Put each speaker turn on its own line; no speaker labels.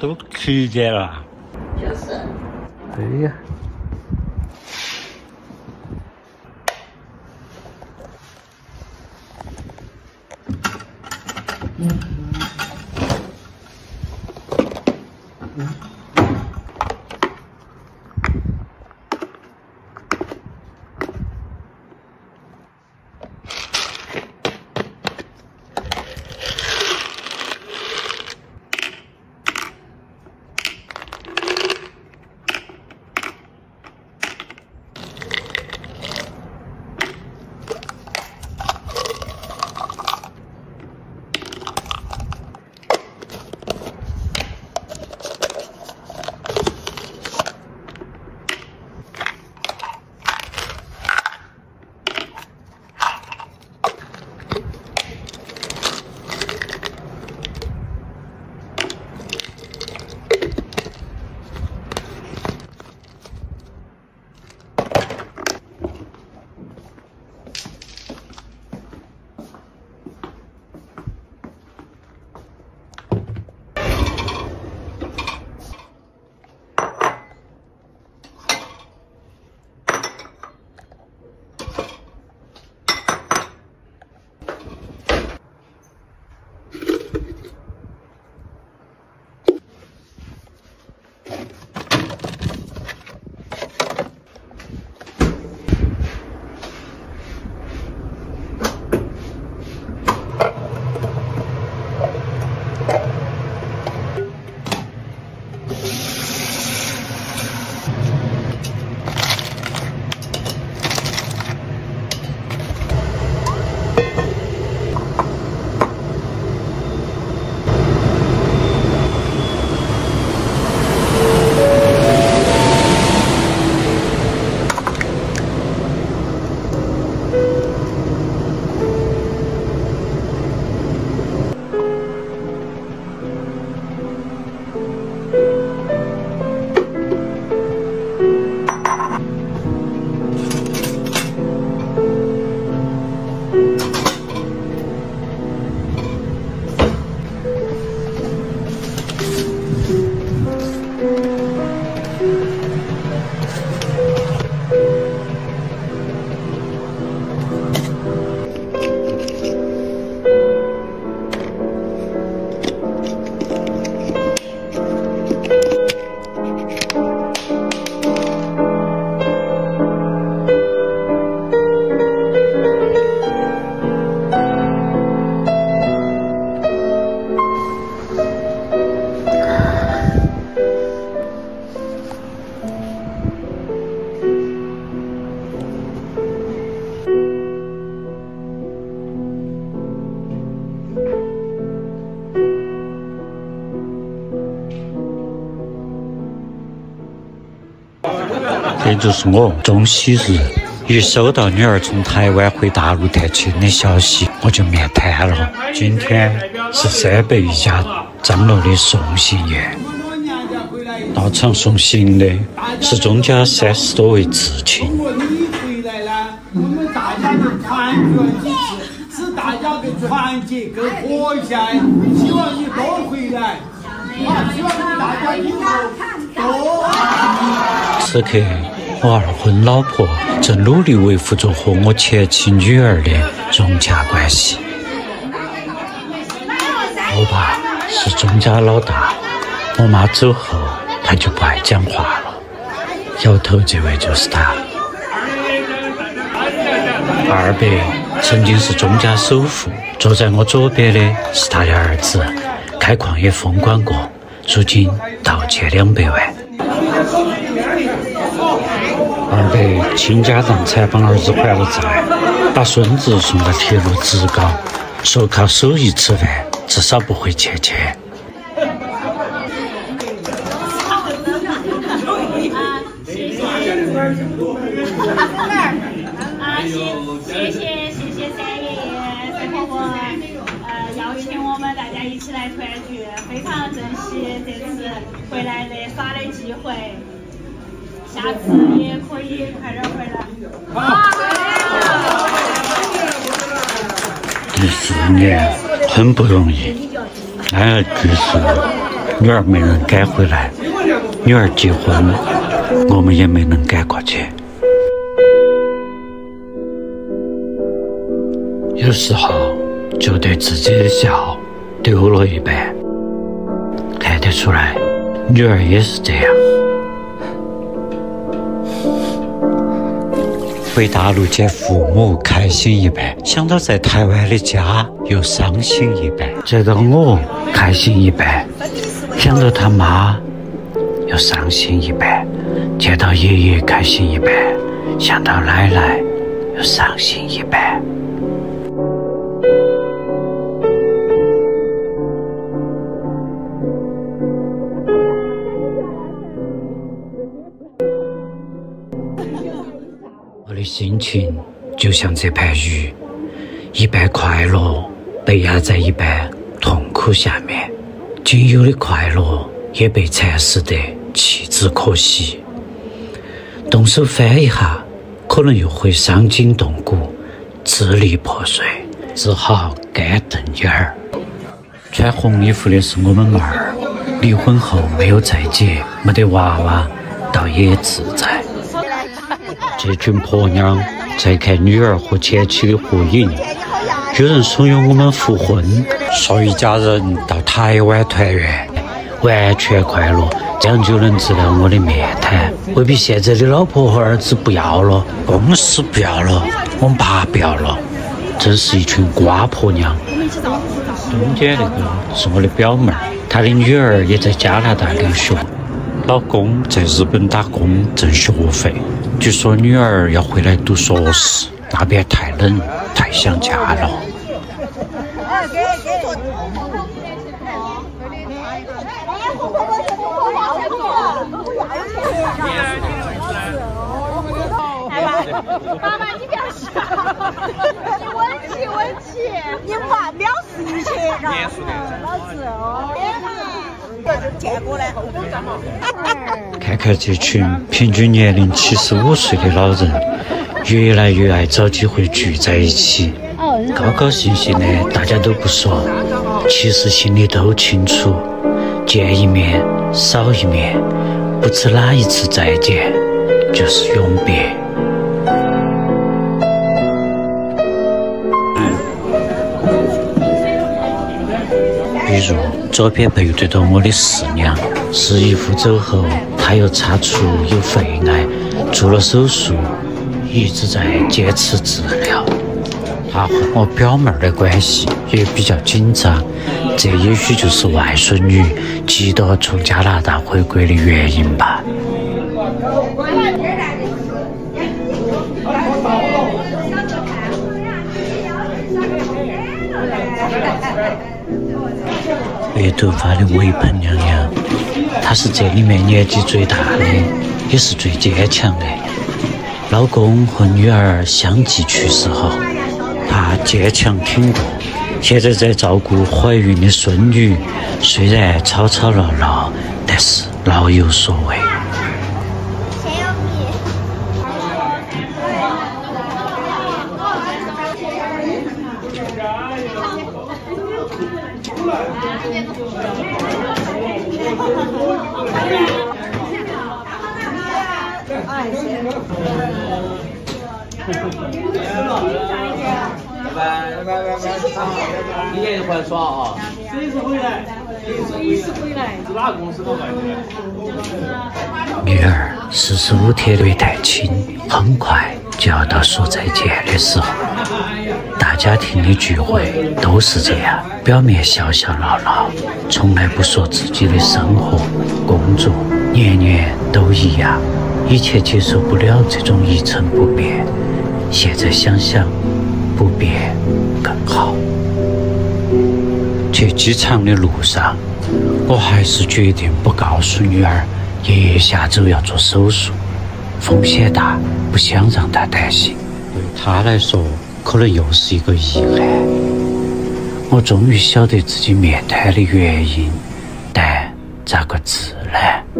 都吃见了。
就是。
对呀。这就是我中喜日，一收到女儿从台湾回大陆探亲的消息，我就面瘫了。今天是3倍一家张罗的送行宴，到场送行的是钟家30多位至亲。
你回来了，我们大家的团聚一致，使大家的团结更和谐。希望你多回来，希望你大家以后多。
此刻，我二婚老婆正努力维护着和我前妻女儿的融洽关系。我爸是钟家老大，我妈走后，他就不爱讲话了。摇头这位就是他。二伯曾经是钟家首富，坐在我左边的是他的儿子，开矿也风光过，如今盗窃200万。二伯倾家荡产帮儿子还了债，把孙子送到铁路职高，说靠手艺吃饭，至少不会欠钱。
谢谢三爷爷、三婆婆，邀请我们大家一起来团聚，非常珍惜这次回来的耍的机会，下次也可以快点回来。14年很不容易，
安儿去世，女儿没能赶回来，女儿结婚，我们也没能赶过去。有时候觉得自己的笑丢了一半，看得出来，女儿也是这样。回大陆见父母开心一半，想到在台湾的家又伤心一半。见到我开心一半，想到他妈又伤心一半。见到爷爷开心一半，想到奶奶又伤心一半。我的心情就像这盘鱼，一半快乐被压在一半痛苦下面，仅有的快乐也被蚕食得弃之可惜。动手翻一下，可能又会伤筋动骨，支离破碎，只好干瞪眼儿。穿红衣服的是我们妹儿，离婚后没有再结，没得娃娃，倒也自在。这群婆娘在看女儿和前妻的合影，有人怂恿我们复婚，说一家人到台湾团圆，完全快乐，这样就能治疗我的面瘫。未必现在的老婆和儿子不要了，公司不要了，我们爸不要了，真是一群瓜婆娘。中间那个是我的表妹，她的女儿也在加拿大留学，老公在日本打工挣学费。据说女儿要回来读硕士，那边太冷，太想家了。
妈妈，你不要笑，你稳起，你话藐视一切，老子哦。见过来，
看看这群平均年龄75岁的老人，越来越爱找机会聚在一起，高高兴兴的，大家都不说，其实心里都清楚，见一面少一面，不知哪一次再见就是永别。比如左边背对着我的四娘，侍姨夫走后，她又查出有肺癌，做了手术，一直在坚持治疗。她和我表妹的关系也比较紧张，这也许就是外孙女急着从加拿大回国的原因吧。白头发的微胖娘娘，她是这里面年纪最大的，也是最坚强的。老公和女儿相继去世后，她坚强挺过，现在在照顾怀孕的孙女，虽然吵吵闹闹，但是老有所为。
今年就回来耍啊！随时回来，是哪个公司都回来。
女儿45天没带亲，很快就要到说再见的时候。大家庭的聚会都是这样，表面笑笑闹闹，从来不说自己的生活、工作，年年都一样。以前接受不了这种一成不变，现在想想，不变更好。去机场的路上，我还是决定不告诉女儿爷爷下周要做手术，风险大，不想让她担心。对她来说，可能又是一个遗憾。我终于晓得自己面瘫的原因，但咋个治呢？